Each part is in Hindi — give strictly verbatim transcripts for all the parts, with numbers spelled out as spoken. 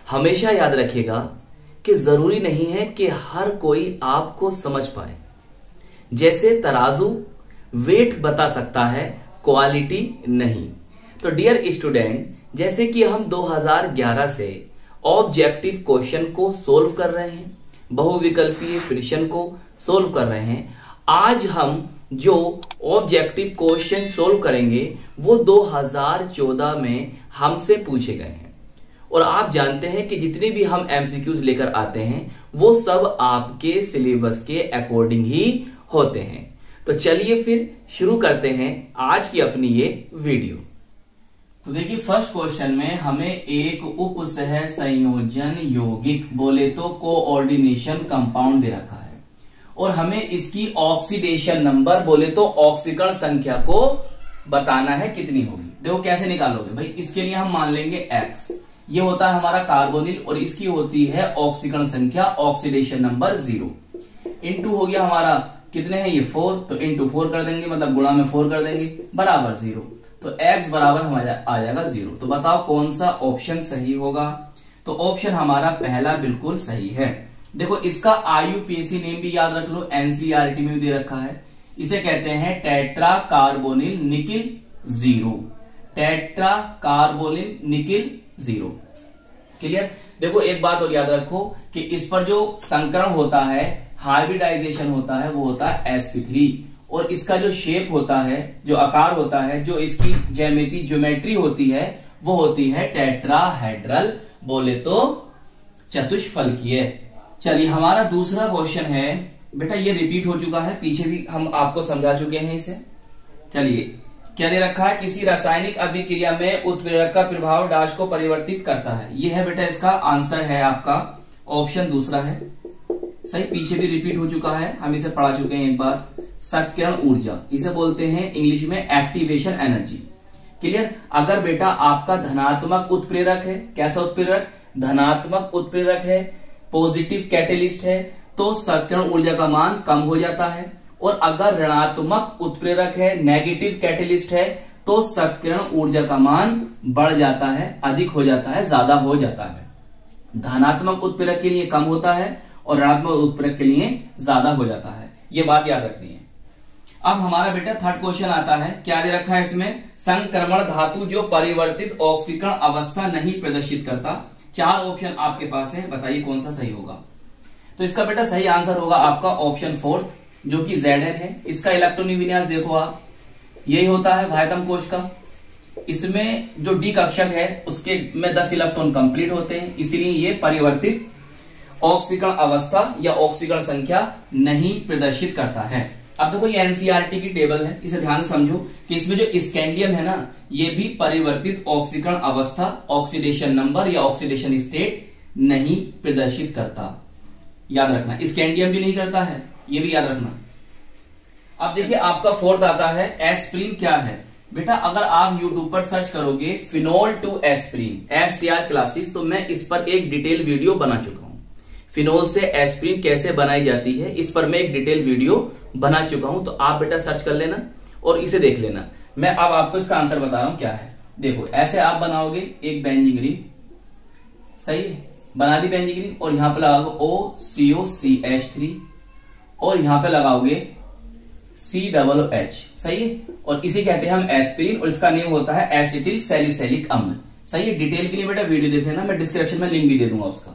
हमेशा याद रखिएगा कि जरूरी नहीं है कि हर कोई आपको समझ पाए। जैसे तराजू वेट बता सकता है, क्वालिटी नहीं। तो डियर स्टूडेंट, जैसे कि हम दो हज़ार ग्यारह से ऑब्जेक्टिव क्वेश्चन को सोल्व कर रहे हैं, बहुविकल्पीय प्रश्न को सोल्व कर रहे हैं, आज हम जो ऑब्जेक्टिव क्वेश्चन सोल्व करेंगे वो दो हज़ार चौदह में हमसे पूछे गए हैं। और आप जानते हैं कि जितने भी हम एमसीक्यूज लेकर आते हैं वो सब आपके सिलेबस के अकॉर्डिंग ही होते हैं। तो चलिए फिर शुरू करते हैं आज की अपनी ये वीडियो। तो देखिए, फर्स्ट क्वेश्चन में हमें एक उपसह संयोजन यौगिक बोले तो कोऑर्डिनेशन कंपाउंड दे रखा है और हमें इसकी ऑक्सीडेशन नंबर बोले तो ऑक्सीकरण संख्या को बताना है कितनी होगी। देखो कैसे निकालोगे भाई, इसके लिए हम मान लेंगे एक्स, ये होता है हमारा कार्बोनिल और इसकी होती है ऑक्सीकरण संख्या, ऑक्सीडेशन नंबर जीरो। इनटू हो गया हमारा कितने हैं ये फोर, तो इनटू फोर कर देंगे, मतलब गुणा में फोर कर देंगे, बराबर जीरो। तो x बराबर हमारा आ जाएगा जीरो। तो बताओ कौन सा ऑप्शन सही होगा। तो ऑप्शन हमारा पहला बिल्कुल सही है। देखो इसका आईयूपीएसी नेम भी याद रख लो, एनसीईआरटी में भी दे रखा है। इसे कहते हैं tetra carbonyl nickel zero, tetra carbonyl nickel zero. Clear. देखो एक बात और याद रखो कि इस पर जो संकरण होता है, हाइब्रिडाइजेशन होता है, वो होता है एस पी थ्री और इसका जो शेप होता है, जो आकार होता है, जो इसकी ज्यामिति ज्योमेट्री होती है वो होती है टेट्राहेड्रल, बोले तो चतुष्फलकीय। चलिए हमारा दूसरा क्वेश्चन है, बेटा ये रिपीट हो चुका है, पीछे भी हम आपको समझा चुके हैं इसे। चलिए क्या दे रखा है, किसी रासायनिक अभिक्रिया में उत्प्रेरक का प्रभाव डैश को परिवर्तित करता है। ये है बेटा इसका आंसर है आपका ऑप्शन दूसरा है सही। पीछे भी रिपीट हो चुका है, हम इसे पढ़ा चुके हैं एक बार। सक्रियण ऊर्जा, इसे बोलते हैं इंग्लिश में एक्टिवेशन एनर्जी। क्लियर। अगर बेटा आपका धनात्मक उत्प्रेरक है, कैसा उत्प्रेरक, धनात्मक उत्प्रेरक है, पॉजिटिव कैटेलिस्ट है, तो सक्रियण ऊर्जा का मान कम हो जाता है। और अगर ऋणात्मक उत्प्रेरक है, नेगेटिव कैटेलिस्ट है, तो सक्रियण ऊर्जा का मान बढ़ जाता है, अधिक हो जाता है, ज्यादा हो जाता है। धनात्मक उत्प्रेरक के लिए कम होता है और ऋणात्मक उत्प्रेरक के लिए ज्यादा हो जाता है। ये बात याद रखनी है। अब हमारा बेटा थर्ड क्वेश्चन आता है, क्या दे रखा है इसमें, संक्रमण धातु जो परिवर्तित ऑक्सीकरण अवस्था नहीं प्रदर्शित करता। चार ऑप्शन आपके पास है, बताइए कौन सा सही होगा। तो इसका बेटा सही आंसर होगा आपका ऑप्शन फोर्थ, जो कि जेड एन है। इसका इलेक्ट्रॉनिक विन्यास देखो आप, यही होता है भायतम कोश का। इसमें जो डी कक्षक है उसके में दस इलेक्ट्रॉन कंप्लीट होते हैं, इसीलिए ये परिवर्तित ऑक्सीकरण अवस्था या ऑक्सीकरण संख्या नहीं प्रदर्शित करता है। अब देखो ये एनसीईआरटी की टेबल है, इसे ध्यान से समझो कि इसमें जो स्कैंडियम है ना, ये भी परिवर्तित ऑक्सीकरण अवस्था, ऑक्सीडेशन नंबर या ऑक्सीडेशन स्टेट नहीं प्रदर्शित करता। याद रखना, स्कैंडियम भी नहीं करता है, ये भी याद रखना। अब देखिए आपका फोर्थ आता है एस्प्रिन। क्या है बेटा, अगर आप यूट्यूब पर सर्च करोगे phenol to aspirin, S T R classes, तो मैं इस पर एक डिटेल वीडियो बना चुका हूं। फिनोल से एस्प्रिन कैसे बनाई जाती है, इस पर मैं एक डिटेल वीडियो बना चुका हूं, तो आप बेटा सर्च कर लेना और इसे देख लेना। मैं अब आपको इसका आंसर बता रहा हूं क्या है। देखो ऐसे आप बनाओगे एक बेंजीन रिंग, सही है, बना दी बेंजीन रिंग, और यहां पे लगाओगे ओ सी ओ सी एच थ्री और यहां पे लगाओगे सी डबल एच, सही है, और इसे कहते हैं हम एस्पिरिन और इसका नेम होता है एसिटिल सैलिसिलिक अम्ल। सही है। डिटेल के लिए बेटा वीडियो देख लेना, मैं डिस्क्रिप्शन में लिंक भी दे दूंगा उसका।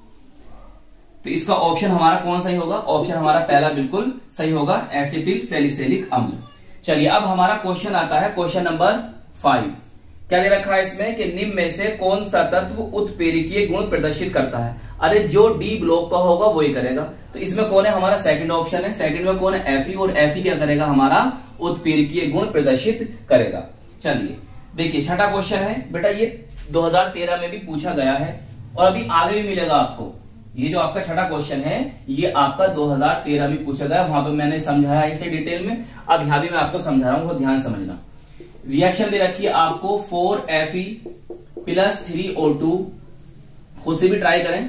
तो इसका ऑप्शन हमारा कौन सही होगा, ऑप्शन हमारा पहला बिल्कुल सही होगा, एसिटिल सैलिसिलिक अम्ल। चलिए अब हमारा क्वेश्चन आता है, क्वेश्चन नंबर फाइव। क्या दे रखा है इसमें कि निम्न में से कौन सा तत्व उत्प्रेरकीय गुण प्रदर्शित करता है। अरे जो डी ब्लॉक का होगा वो ही करेगा। तो इसमें कौन है, हमारा सेकंड ऑप्शन है। सेकंड में कौन है, एफी, और एफी क्या करेगा, हमारा उत्प्रेरकीय गुण प्रदर्शित करेगा। चलिए देखिए छठा क्वेश्चन है बेटा, ये दो हज़ार तेरह में भी पूछा गया है और अभी आगे भी मिलेगा आपको। ये जो आपका छठा क्वेश्चन है ये आपका दो हज़ार तेरह में पूछा गया, वहां पे मैंने समझाया इसे डिटेल में। अब यहां भी मैं आपको समझा रहा हूं, वो ध्यान समझना। रिएक्शन दे रखी है आपको four F E plus three O two, खुद से भी ट्राई करें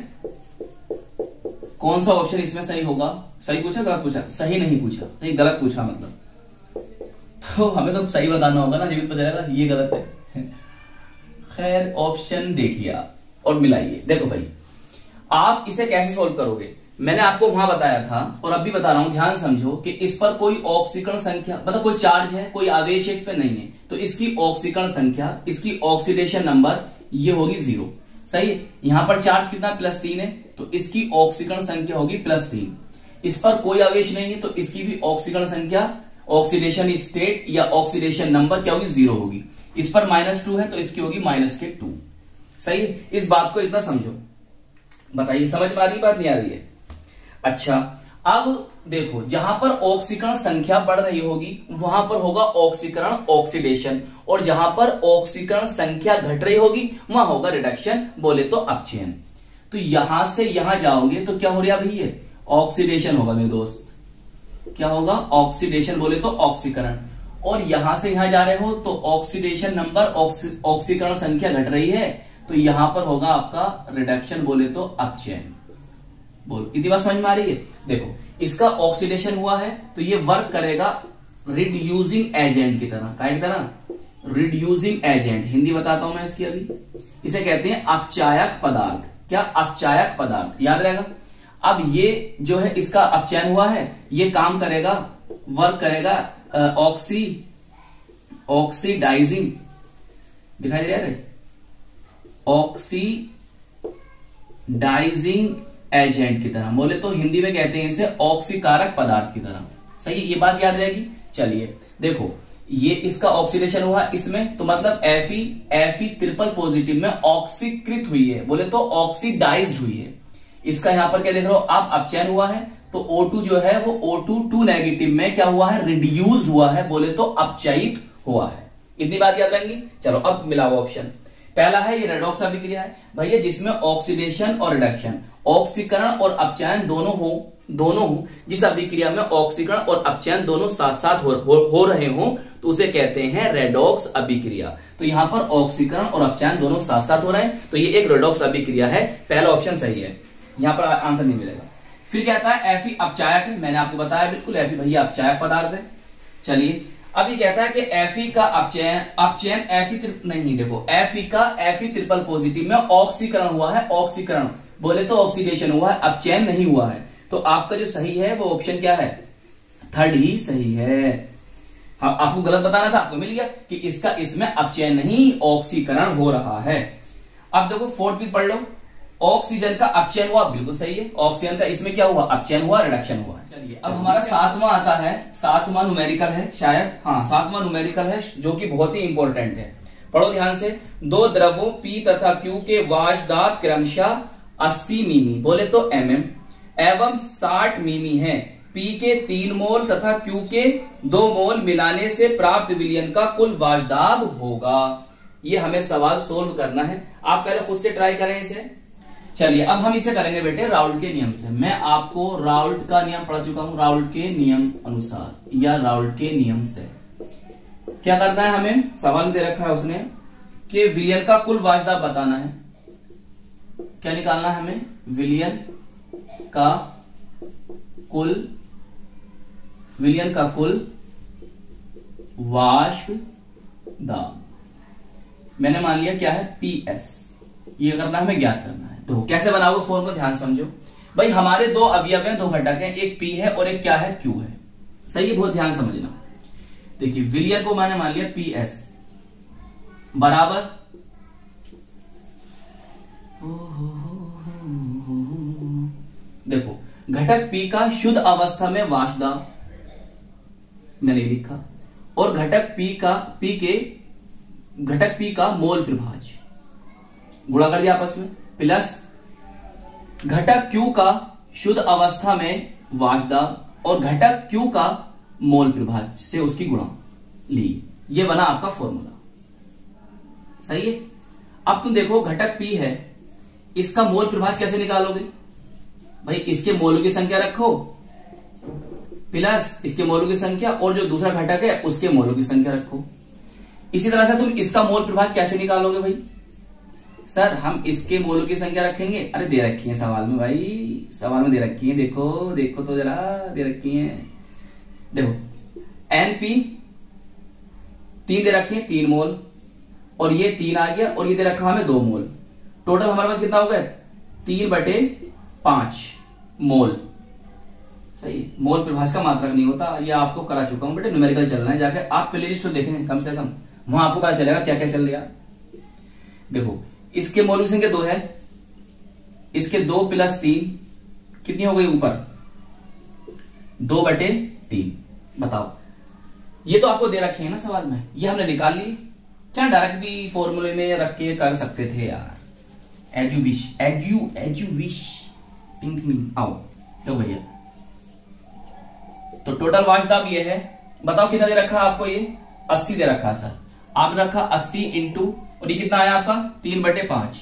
कौन सा ऑप्शन इसमें सही होगा। सही पूछा गलत पूछा, सही नहीं पूछा, सही गलत पूछा मतलब, तो हमें तो सही बताना होगा ना, जीवित पता चलेगा ये गलत है। खैर ऑप्शन देखिए आप, और मिलाइए। देखो भाई, आप इसे कैसे सोल्व करोगे, मैंने आपको वहां बताया था और अब भी बता रहा हूं, ध्यान समझो कि इस पर कोई ऑक्सीकरण संख्या, मतलब कोई चार्ज है, कोई आवेश है इस पर नहीं है, तो इसकी ऑक्सीकरण संख्या, इसकी ऑक्सीडेशन नंबर ये होगी जीरो। सही है। यहां पर चार्ज कितना, प्लस तीन है, तो इसकी ऑक्सीकरण संख्या होगी प्लस तीन। इस पर कोई आवेश नहीं है, तो इसकी भी ऑक्सीकरण संख्या, ऑक्सीडेशन स्टेट या ऑक्सीडेशन नंबर क्या होगी, जीरो होगी। इस पर माइनस टू है, तो इसकी होगी माइनस के टू। सही है। इस बात को इतना समझो। बताइए समझ में आ रही बात, नहीं आ रही है? अच्छा, अब देखो, जहां पर ऑक्सीकरण संख्या बढ़ रही होगी वहां पर होगा ऑक्सीकरण, ऑक्सीडेशन, और जहां पर ऑक्सीकरण संख्या घट रही होगी वहां होगा रिडक्शन, बोले तो अपचयन। तो यहां से यहां जाओगे तो क्या हो रहा है भैया, ऑक्सीडेशन होगा मेरे दोस्त। क्या होगा, ऑक्सीडेशन, बोले तो ऑक्सीकरण। और यहां से यहां जा रहे हो तो ऑक्सीडेशन नंबर, ऑक्सीकरण संख्या घट रही है, तो यहां पर होगा आपका रिडक्शन, बोले तो अपचयन। बोल, इतनी बात समझ में आ रही है? देखो, इसका ऑक्सीडेशन हुआ है तो ये वर्क करेगा रिड्यूसिंग एजेंट की तरह। क्या की तरह, रिड्यूसिंग एजेंट। हिंदी बताता हूं मैं इसकी अभी। इसे कहते हैं अपचायक पदार्थ। क्या, अपचायक पदार्थ, याद रहेगा। अब ये जो है इसका अपचयन हुआ है, ये काम करेगा, वर्क करेगा ऑक्सी ऑक्सीडाइजिंग, दिखाई दे रहा है, ऑक्सीडाइजिंग एजेंट की तरह। बोले तो हिंदी में कहते हैं इसे ऑक्सीकारक पदार्थ की तरह। सही है, ये बात याद रहेगी। चलिए देखो, ये इसका ऑक्सीडेशन हुआ इसमें, तो मतलब एफी एफी ट्रिपल पॉजिटिव में ऑक्सीकृत हुई है, बोले तो ऑक्सीडाइज्ड हुई है। इसका यहां पर क्या देख रहे हो आप, अपचयन हुआ है, तो O टू जो है वो O टू टू नेगेटिव में क्या हुआ है, रिड्यूस्ड हुआ है, बोले तो अपचयित हुआ है। इतनी बात याद रहेंगी। चलो अब मिलाओ ऑप्शन। पहला है ये रेडॉक्स अभिक्रिया है भैया, जिसमें ऑक्सीडेशन और रिडक्शन, ऑक्सीकरण और अपचयन दोनों हो दोनों हो जिस अभिक्रिया में ऑक्सीकरण और अपचयन दोनों साथ साथ हो, हो, हो रहे हो तो उसे कहते हैं रेडॉक्स अभिक्रिया। तो यहां पर ऑक्सीकरण और अपचयन दोनों साथ साथ हो रहे हैं, तो ये एक रेडॉक्स अभिक्रिया है। पहला ऑप्शन सही है, यहां पर आंसर नहीं मिलेगा। फिर कहता है एफी अपचायक है, मैंने आपको बताया बिल्कुल, एफी भैया अपचायक पदार्थ है। चलिए अब ये कहता है कि एफी का अपचयन अपचयन एफी नहीं, देखो एफी का एफी ट्रिपल पॉजिटिव में ऑक्सीकरण हुआ है, ऑक्सीकरण बोले तो ऑक्सीडेशन हुआ है, अपचयन नहीं हुआ है। तो आपका जो सही है वो ऑप्शन क्या है, थर्ड ही सही है। हाँ, आपको गलत बताना था, आपको मिल गया कि इसका इसमें अपचयन नहीं ऑक्सीकरण हो रहा है। अब देखो फोर्थ भी पढ़ लो, ऑक्सीजन का अपचयन हुआ, बिल्कुल सही है। ऑक्सीजन का इसमें क्या हुआ, अपचयन हुआ, रिडक्शन हुआ। चलिए अब हमारा सातवां आता है, सातवां न्यूमेरिकल है शायद, हाँ सातवां न्यूमेरिकल है जो कि बहुत ही इंपॉर्टेंट है। पढ़ो ध्यान से। दो द्रवों P तथा Q के वाष्प दाब क्रमशः अस्सी मिमी, बोले तो एमएम, एवं साठ मिमी है। P के तीन मोल तथा Q के दो मोल मिलाने से प्राप्त विलयन का कुल वाष्प दाब होगा। ये हमें सवाल सोल्व करना है, आप पहले खुद से ट्राई करें इसे। चलिए अब हम इसे करेंगे बेटे राउल्ट के नियम से। मैं आपको राउल्ट का नियम पढ़ा चुका हूं, राउल्ट के नियम अनुसार या राउल्ट के नियम से क्या करना है हमें, सवाल दे रखा है उसने कि विलयन का कुल वाष्प दाब बताना है। क्या निकालना है हमें, विलयन का कुल विलयन का कुल वाष्प दाब, मैंने मान लिया क्या है पीएस, ये करना हमें ज्ञात करना है। तो कैसे बनाओगे फॉर्मूला, ध्यान समझो भाई। हमारे दो अवयव हैं, दो घटक हैं, एक P है और एक क्या है, Q है। सही है, बहुत ध्यान समझना। देखिए विलयन को मैंने मान लिया पी एस बराबर देखो घटक P का शुद्ध अवस्था में वाष्प दाब मैंने लिखा, और घटक P का P के घटक P का मोल प्रभाज गुणा कर दिया आपस में, प्लस घटक Q का शुद्ध अवस्था में वाष्प दाब और घटक Q का मोल प्रभाज से उसकी गुणा ली। ये बना आपका फॉर्मूला। सही है। अब तुम देखो घटक P है, इसका मोल प्रभाज कैसे निकालोगे भाई, इसके मोलों की संख्या रखो प्लस इसके मोलों की संख्या, और जो दूसरा घटक है उसके मोलों की संख्या रखो। इसी तरह से तुम इसका मोल प्रभाज कैसे निकालोगे भाई, सर हम इसके मोलों की संख्या रखेंगे, अरे दे रखी है सवाल में भाई, सवाल में दे रखी है, देखो देखो तो जरा दे रखी है, देखो एनपी तीन दे रखे हैं, तीन मोल, और ये तीन आ गया, और ये दे रखा हमें दो मोल, टोटल हमारे पास कितना हो गया, तीन बटे पांच मोल। सही है, मोल परिभाषा का मात्रक नहीं होता, ये आपको करा चुका हूं बेटे, न्यूमेरिकल चलना है, जाकर आप प्ले लिस्ट देखें कम से कम, वहां आपको पता चलेगा क्या क्या चल रहा। देखो इसके मौलिक संख्या दो है, इसके दो प्लस तीन कितनी हो गई ऊपर, दो बटे तीन। बताओ, ये तो आपको दे रखे हैं ना सवाल में, ये हमने निकाल ली, चाहे डायरेक्ट भी फॉर्मूले में रख के कर सकते थे यार, as you wish, as you as you wish think me. आओ तो भैया, तो टोटल वाशदाब ये है, बताओ कितना दे रखा आपको, ये अस्सी दे रखा सर, आपने रखा अस्सी इंटू, और ये कितना आया आपका, तीन बटे पांच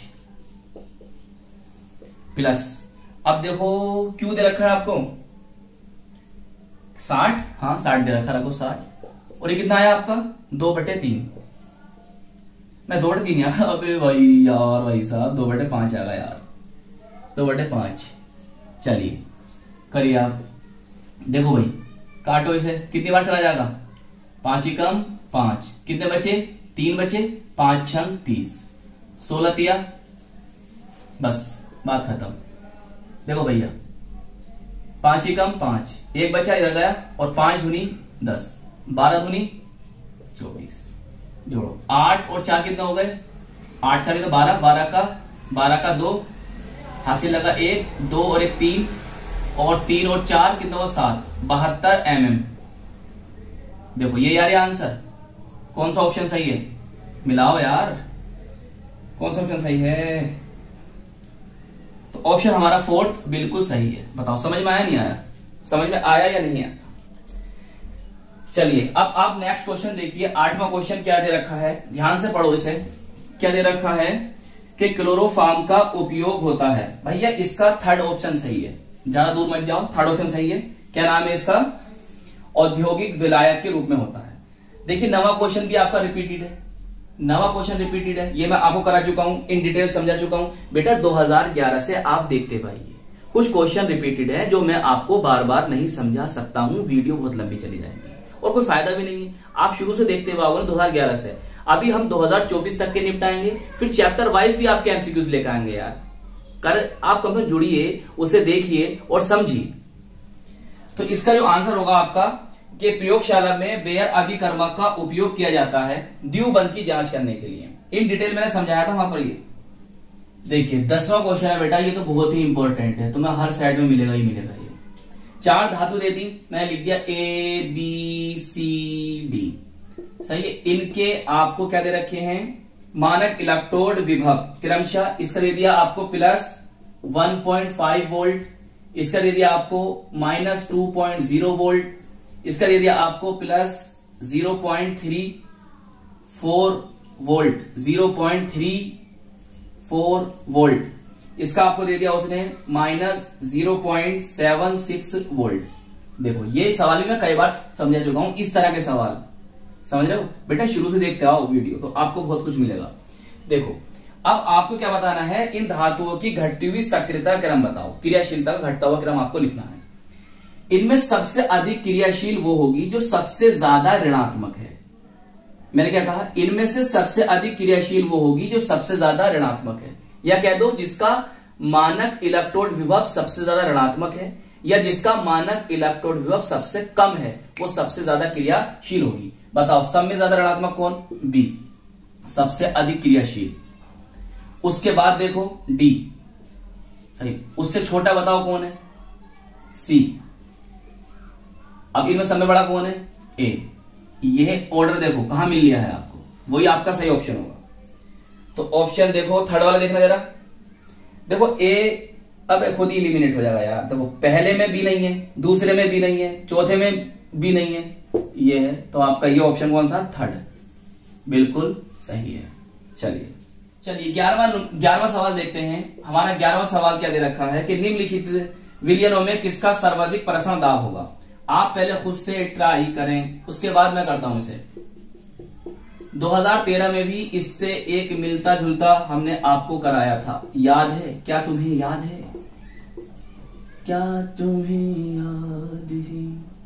प्लस, अब देखो क्यों दे रखा है आपको, साठ, हाँ साठ दे रखा, रखो साठ, और ये कितना आया आपका, दो बटे तीन, मैं दो बटे तीन यार, अबे भाई यार भाई साहब दो बटे पांच आ गया यार, दो बटे पांच। चलिए करिए आप, देखो भाई काटो इसे, कितनी बार चला जाएगा, पांच ही कम पांच, कितने बचे, तीन बचे, पांच छंग तीस, सोलह तिया, बस बात खत्म। देखो भैया पांच ही कम पांच, एक बचा इधर गया, और पांच धुनी दस, बारह धुनी चौबीस, जोड़ो आठ और चार कितना हो गए, आठ चार तो बारह, बारह का बारह का दो, हासिल लगा एक, दो और एक तीन, और तीन और चार कितना हुआ सात, बहत्तर एम एम। देखो ये यार ये आंसर, कौन सा ऑप्शन सही है, मिलाओ यार, कौन सा ऑप्शन सही है, तो ऑप्शन हमारा फोर्थ बिल्कुल सही है। बताओ समझ में आया नहीं आया, समझ में आया या नहीं आया। चलिए अब आप नेक्स्ट क्वेश्चन देखिए, आठवां क्वेश्चन क्या दे रखा है, ध्यान से पढ़ो इसे, क्या दे रखा है कि क्लोरोफॉर्म का उपयोग होता है। भैया इसका थर्ड ऑप्शन सही है, ज्यादा दूर मत जाओ, थर्ड ऑप्शन सही है। क्या नाम है इसका, औद्योगिक विलायक के रूप में होता है। देखिए नवा क्वेश्चन भी आपका रिपीटेड है, नवा क्वेश्चन रिपीटेड है, ये मैं आपको करा चुका हूं, इन डिटेल समझा चुका हूं बेटा। दो हज़ार ग्यारह से आप देखते पाइए, कुछ क्वेश्चन रिपीटेड है जो मैं आपको बार बार नहीं समझा सकता हूं, वीडियो बहुत लंबी चली जाएगी और कोई फायदा भी नहीं है। आप शुरू से देखते हुए आओगे दो हज़ार ग्यारह से, अभी हम दो हज़ार चौबीस तक के निपटाएंगे, फिर चैप्टर वाइज भी आपके एमसीक्यूज लेकर आएंगे यार। कर आप कम से जुड़िए, उसे देखिए और समझिए। तो इसका जो आंसर होगा आपका कि प्रयोगशाला में बेयर अभिकर्मक का उपयोग किया जाता है द्यूबंध की जांच करने के लिए। इन डिटेल मैंने समझाया था वहां पर। ये देखिए दसवां क्वेश्चन है बेटा, ये तो बहुत ही इंपॉर्टेंट है, तुम्हें हर साइड में मिलेगा ही मिलेगा। ये चार धातु दे दी, मैंने लिख दिया ए बी सी डी, सही है। इनके आपको क्या दे रखे हैं, मानक इलेक्ट्रोड विभव क्रमशः, इसका दे दिया आपको plus one point five volt, इसका दे दिया आपको minus two point zero volt, इसका दे दिया आपको plus zero point three four volt, zero point three four volt, इसका आपको दे दिया उसने minus zero point seven six volt. देखो ये सवाल भी मैं कई बार समझा चुका हूं, इस तरह के सवाल समझ रहे हो बेटा, शुरू से देखते आओ वीडियो तो आपको बहुत कुछ मिलेगा। देखो अब आपको क्या बताना है, इन धातुओं की घटती हुई सक्रियता क्रम बताओ, क्रियाशीलता का घटता हुआ क्रम आपको लिखना है। इनमें सबसे अधिक क्रियाशील वो होगी जो सबसे ज्यादा ऋणात्मक है। मैंने क्या कहा, इनमें से सबसे अधिक क्रियाशील वो होगी जो सबसे ज्यादा ऋणात्मक है, या कह दो जिसका मानक इलेक्ट्रोड विभव सबसे ज्यादा ऋणात्मक है, या जिसका मानक इलेक्ट्रोड विभव सबसे कम है, वो सबसे ज्यादा क्रियाशील होगी। बताओ सब में ज्यादा ऋणात्मक कौन, बी, सबसे अधिक क्रियाशील। उसके बाद देखो डी, सही, उससे छोटा बताओ कौन है, सी। अब इनमें सब में बड़ा कौन है, ए। यह ऑर्डर देखो कहां मिल लिया है आपको, वही आपका सही ऑप्शन होगा। तो ऑप्शन देखो थर्ड वाला देखना जरा, देखो ए अब खुद ही इलिमिनेट हो जाएगा यार। देखो पहले में बी नहीं है, दूसरे में बी नहीं है, चौथे में बी नहीं है, ये है, तो आपका ये ऑप्शन कौन सा, थर्ड, बिल्कुल सही है। चलिए चलिए ग्यारहवां ग्यारहवां सवाल देखते हैं। हमारा ग्यारहवां सवाल क्या दे रखा है कि निम्नलिखित विलयनों में किसका सर्वाधिक प्रसरण दाब होगा। आप पहले खुद से ट्राई करें, उसके बाद मैं करता हूं इसे। दो हज़ार तेरह में भी इससे एक मिलता जुलता हमने आपको कराया था, याद है क्या, तुम्हें याद है क्या, तुम्हें याद है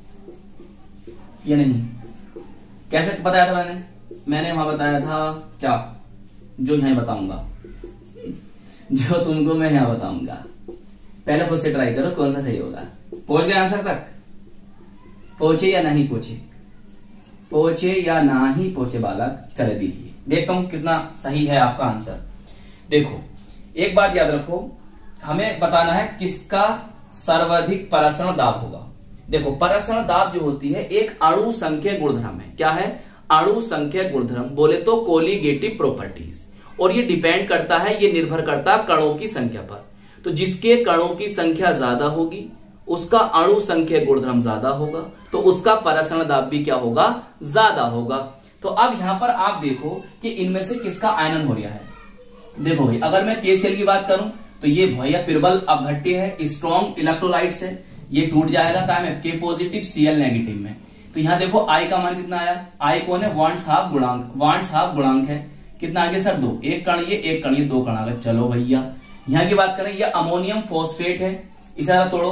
या नहीं। कैसे बताया था मैंने, मैंने वहां बताया था क्या, जो यहां बताऊंगा। जो तुमको मैं यहाँ बताऊंगा। पहले खुद से ट्राई करो कौन सा सही होगा। पहुंच गए आंसर तक? पहुंचे या नहीं पहुंचे? पहुंचे या नहीं पहुंचे बालक? चले दीजिए, देखता हूं कितना सही है आपका आंसर। देखो एक बात याद रखो, हमें बताना है किसका सर्वाधिक परासरण दाब होगा। देखो परासरण दाब जो होती है एक अणु संख्या गुणधर्म है। क्या है? अणु संख्या गुणधर्म, बोले तो कोलिगेटिव प्रॉपर्टीज। और ये डिपेंड करता है, ये निर्भर करता है कणों की संख्या पर। तो जिसके कणों की संख्या ज्यादा होगी उसका अणु संख्या गुणधर्म ज्यादा होगा, तो उसका परासरण दाब भी क्या होगा? ज्यादा होगा। तो अब यहां पर आप देखो कि इनमें से किसका आयनन हो रहा है। देखो भाई अगर मैं के सेल की बात करूं तो ये भैया प्रबल अपघट्य है, स्ट्रॉन्ग इलेक्ट्रोलाइट्स है, ये टूट जाएगा क्या में? के पॉजिटिव सीएल नेगेटिव में। तो यहां देखो आई का मान कितना आया? आई कौन है? वांट्स हाफ गुणांक, वांट्स हाफ गुणांक है। कितना आगे सर? दो। एक कण ये, एक कण ये, दो कण आ गए। चलो भैया यहां की बात करें, ये अमोनियम फॉस्फेट है। इशारा तोड़ो,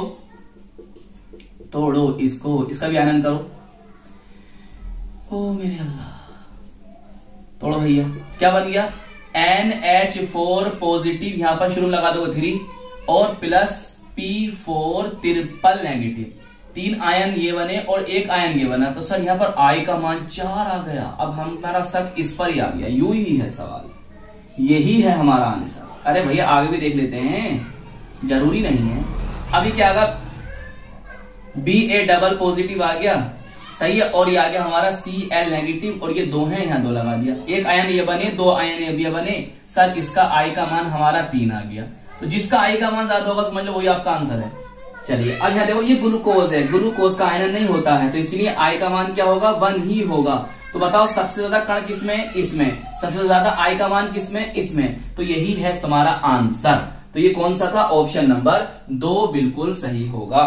तोड़ो इसको, इसका भी आयनन करो। ओ मेरे अल्लाह, तोड़ो भैया। क्या बन गया? एन एच फोर पॉजिटिव, यहां पर शुरू लगा दो थ्री, और plus P four triple negative. तीन आयन ये बने और एक आयन ये बना। तो सर यहाँ पर आई का मान चार आ गया। अब हमारा शक इस पर ही आ गया। यू ही है सवाल, यही है हमारा आंसर। अरे भैया आगे भी देख लेते हैं, जरूरी नहीं है। अभी क्या आगा? बी ए डबल पॉजिटिव आ गया, सही है। और ये आ गया हमारा सी एल नेगेटिव, और ये दो हैं, यहाँ दो लगा दिया। एक आयन ये बने, दो आयन ये भी बने। सर इसका आई का मान हमारा तीन आ गया। तो जिसका आई का मान ज्यादा होगा समझ लो वही आपका आंसर है। चलिए अब यहाँ देखो, ये ग्लूकोज है, ग्लूकोज का आयनन नहीं होता है, तो इसलिए आई का मान क्या होगा? वन ही होगा। तो बताओ सबसे ज्यादा कण किसमें? इसमें। सबसे ज्यादा आई का मान किसमें? इसमें। तो यही है तुम्हारा आंसर। तो ये कौन सा था? ऑप्शन नंबर दो बिल्कुल सही होगा।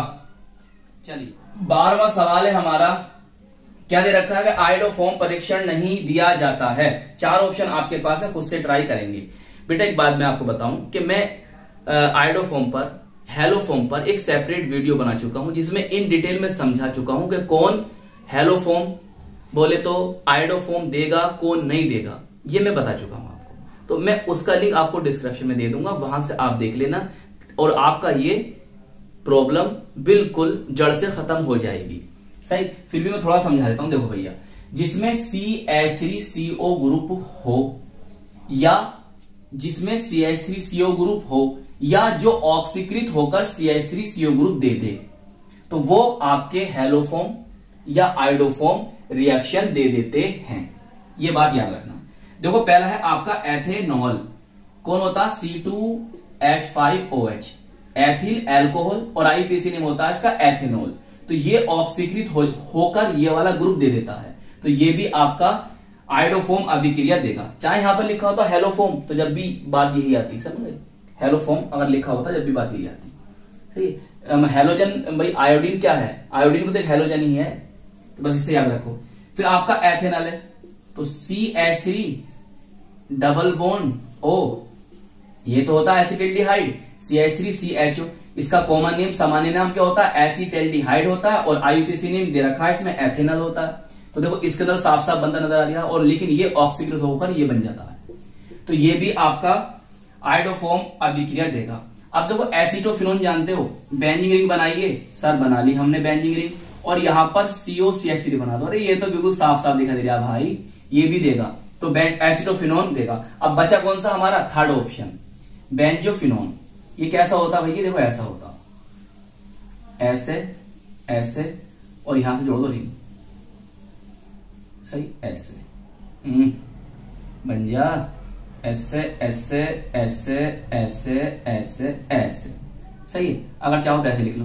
चलिए बारहवां सवाल है हमारा। क्या दे रखा है कि आयोडोफॉर्म परीक्षण नहीं दिया जाता है। चार ऑप्शन आपके पास है, खुद से ट्राई करेंगे। बेटा एक बात मैं आपको बताऊं कि मैं आयोडोफॉर्म पर, हेलोफॉर्म पर एक सेपरेट वीडियो बना चुका हूं जिसमें इन डिटेल में समझा चुका हूं कि कौन हेलोफॉर्म बोले तो आयोडोफॉर्म देगा, कौन नहीं देगा, ये मैं बता चुका हूं आपको। तो मैं उसका लिंक आपको डिस्क्रिप्शन में दे दूंगा, वहां से आप देख लेना और आपका ये प्रॉब्लम बिल्कुल जड़ से खत्म हो जाएगी। सही, फिर भी मैं थोड़ा समझा देता हूं। देखो भैया, जिसमें C H three C O group हो या जिसमें C H three C O group हो या जो ऑक्सीकृत होकर C H three C O group दे दे, तो वो आपके हेलोफॉर्म या आयोडोफॉर्म रिएक्शन दे देते हैं। ये बात याद रखना। देखो पहला है आपका एथेनॉल, कौन होता है? C two H five O H, ethyl alcohol, और आईपीसी नेम होता है इसका एथेनॉल। तो ये ऑक्सीकृत हो, होकर ये वाला ग्रुप दे देता है, तो ये भी आपका आयोडोफॉर्म अभिक्रिया देगा। चाहे यहां पर लिखा होता हेलोफॉर्म, तो जब भी बात यही आती, समझे? हेलोफॉर्म अगर लिखा होता जब भी बात यही आती। सही, हेलोजन भाई आयोडीन क्या है? आयोडीन को तो एक हेलोजन ही है, तो बस इससे याद रखो। फिर आपका एथेनॉल है, तो C H three double bond O, ये तो होता है acetaldehyde, C H three C H O. इसका कॉमन नेम, सामान्य नाम क्या होता है? एसिटिल्डिहाइड होता है, और आईयूपीएसी नेम दे रखा है इसमें एथेनॉल होता है। तो देखो इसके अंदर साफ साफ बनता नजर आ रहा है, और लेकिन ये ऑक्सीकृत होकर ये बन जाता है, तो ये भी आपका आयोडोफॉर्म अभिक्रिया देगा। अब देखो एसिटोफिनोन जानते हो, बेंजीन रिंग बनाइए, सर बना ली हमने बेंजीन रिंग, और यहां पर सीओ सी एच थ्री बना दो। अरे ये तो बिल्कुल साफ साफ दिखा दे रहा भाई, ये भी देगा, तो एसिटोफिनोन देगा। अब बचा कौन सा हमारा? Third option benzophenone. ये कैसा होता भैया? देखो ऐसा होता, ऐसे ऐसे, और यहां से जोड़ दो रिंग, सही, ऐसे बन जा, ऐसे ऐसे ऐसे ऐसे ऐसे ऐसे, सही है। अगर चाहो तो ऐसे लिख लो,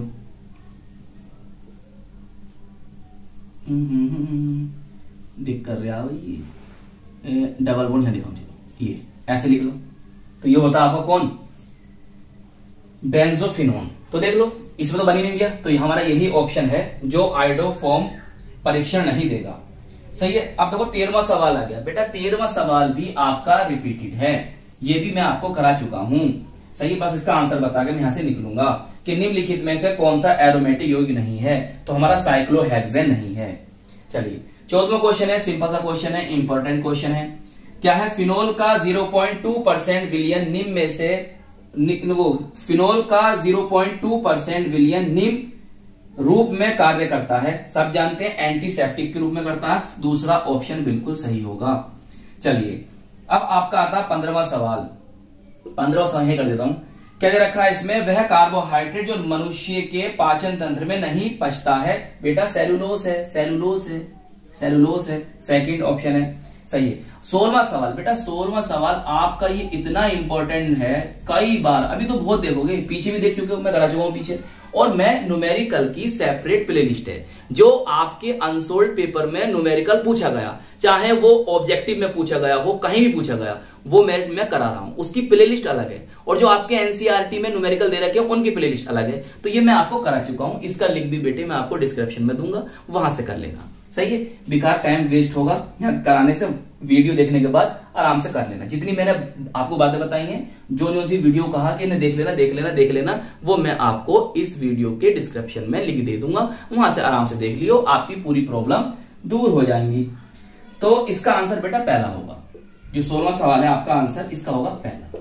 दिख कर रहा भाई, डबल बॉन्ड यहां दिखाऊं, ये ऐसे लिख लो, तो ये होता है आपका कौन? बेंजोफिनोन। तो देख लो इसमें तो बनी नहीं गया, तो हमारा यही ऑप्शन है जो आयोडोफॉर्म परीक्षण नहीं देगा। सही है। अब देखो तेरहवां सवाल आ गया बेटा, तेरहवां सवाल भी आपका रिपीटेड है, ये भी मैं आपको करा चुका हूं। सही, बस इसका आंसर बता के मैं यहां से निकलूंगा कि निम्नलिखित में से कौन सा एरोमेटिक यौगिक नहीं है, तो हमारा साइक्लोहेक्सेन नहीं है। चलिए चौदहवां क्वेश्चन है, सिंपल सा क्वेश्चन है, इंपॉर्टेंट क्वेश्चन है। क्या है? फिनोल का ज़ीरो पॉइंट टू परसेंट विलयन निम्न में से वो फिनोल का ज़ीरो पॉइंट टू परसेंट विलियन निम्न रूप में कार्य करता है। सब जानते हैं एंटीसेप्टिक के रूप में करता है। दूसरा ऑप्शन बिल्कुल सही होगा। चलिए अब आपका आता है पंद्रहवां सवाल। पंद्रहवां सवाल ये कर देता हूं। क्या दे रखा है इसमें? वह कार्बोहाइड्रेट जो मनुष्य के पाचन तंत्र में नहीं पचता है। बेटा सेलुलोज है, सेलुलोज है, सेलुलोज है। सेकंड ऑप्शन है सही है। सोलहवां सवाल बेटा, सोलहवां सवाल आपका ये इतना इंपॉर्टेंट है, कई बार अभी तो बहुत देखोगे, पीछे भी देख चुके हो, मैं करा चुका हूं पीछे। और मैं न्यूमेरिकल की सेपरेट प्लेलिस्ट है जो आपके अनसोल्ड पेपर में न्यूमेरिकल पूछा गया, चाहे वो ऑब्जेक्टिव में पूछा गया हो, कहीं भी पूछा गया, वो मैं मैं करा रहा हूं। उसकी प्लेलिस्ट अलग है और जो आपके एनसीईआरटी में न्यूमेरिकल दे रखे हैं उनकी प्लेलिस्ट अलग है। तो ये मैं आपको करा चुका हूं। इसका लिंक भी बेटे मैं आपको डिस्क्रिप्शन में दूंगा, वहां से कर लेना। सही है। बेकार टाइम वेस्ट होगा यहाँ कराने से, वीडियो देखने के बाद आराम से कर लेना। जितनी मैंने आपको बातें बताई हैं, जो जो सी वीडियो कहा कि इन्हें देख लेना देख लेना देख लेना, वो मैं आपको इस वीडियो के डिस्क्रिप्शन में लिंक दे दूंगा, वहां से आराम से देख लियो, आपकी पूरी प्रॉब्लम दूर हो जाएंगी। तो इसका आंसर बेटा पहला होगा। जो सोलहवां सवाल है आपका आंसर इसका होगा पहला।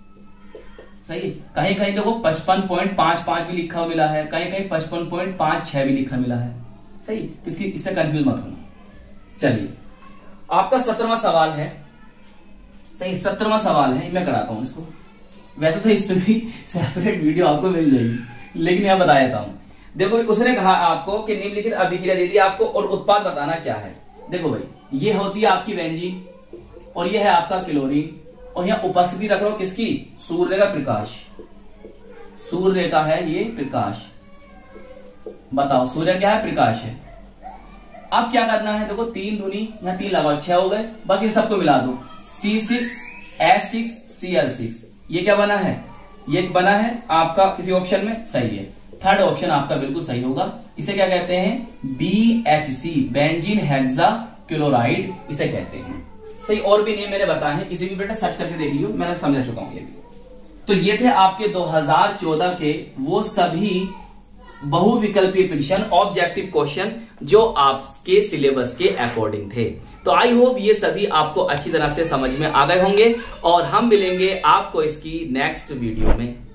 सही है। कहीं कहीं देखो पचपन पॉइंट पांच पांच भी लिखा मिला है, कहीं कहीं पचपन पॉइंट पांच छह भी लिखा मिला है। सही। तो इसकी इससे कंफ्यूज मत होना। चलिए आपका सत्रहवां सवाल है। सही, सत्रहवां सवाल है, मैं कराता हूं इसको। वैसे तो इस पे भी सेपरेट वीडियो आपको मिल जाएगी, लेकिन यहां बता देता हूं। देखो उसने कहा आपको कि निम्नलिखित अभिक्रिया दे दी आपको और उत्पाद बताना क्या है। देखो भाई, ये होती है आपकी बेंजीन और ये है आपका क्लोरीन, और यहाँ उपस्थिति रख रहा हूं किसकी? सूर्य का प्रकाश। सूर्य का है ये प्रकाश। बताओ सूर्य क्या है? प्रकाश है। अब क्या करना है? देखो तीन दूनी, यहाँ तीन लगा, छह हो गए। बस ये सबको मिला दो, C six S six C L six. ये क्या बना है? ये बना है आपका किसी ऑप्शन में सही है। थर्ड ऑप्शन आपका बिल्कुल सही होगा। इसे क्या कहते हैं? B H C, benzene hexachloride इसे कहते हैं। सही। और भी नहीं मैंने बताया है, इसे भी बेटा सर्च करके देख लियो, मैंने समझा चुका हूं ये भी। तो ये थे आपके दो हज़ार चौदह के वो सभी बहुविकल्पीय प्रश्न, ऑब्जेक्टिव क्वेश्चन जो आपके सिलेबस के अकॉर्डिंग थे। तो आई होप ये सभी आपको अच्छी तरह से समझ में आ गए होंगे और हम मिलेंगे आपको इसकी नेक्स्ट वीडियो में।